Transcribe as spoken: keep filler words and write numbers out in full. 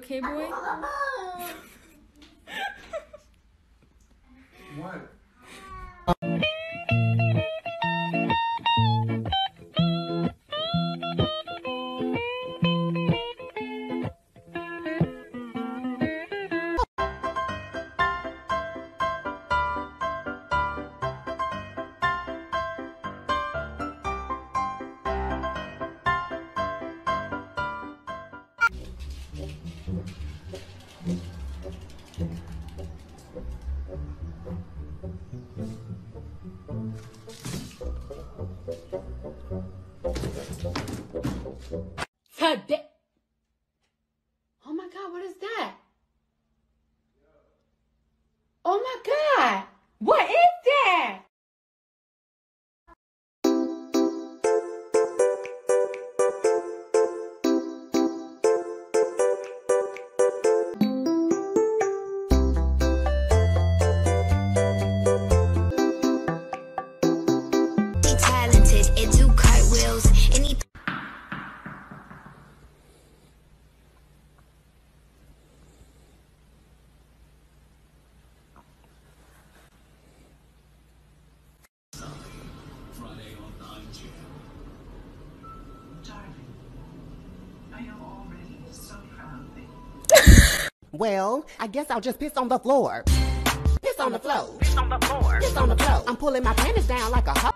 okay, boy? What? Today. Oh my God, what is that? Oh my God, what is that? Talented, it do cartwheels. Any Friday on nine Jam. Darling, I am already so proud of you. Well, I guess I'll just piss on the floor. Piss on the floor. Piss on the floor. Piss on the floor. I'm pulling my panties down like a hoe.